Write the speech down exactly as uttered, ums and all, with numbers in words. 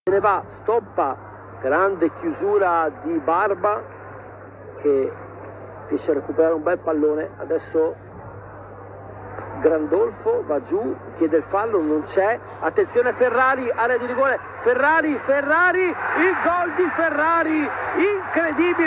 Se ne va, stoppa, grande chiusura di Barba che riesce a recuperare un bel pallone. Adesso Grandolfo va giù, chiede il fallo, non c'è. Attenzione Ferrari, area di rigore. Ferrari, Ferrari, il gol di Ferrari, incredibile.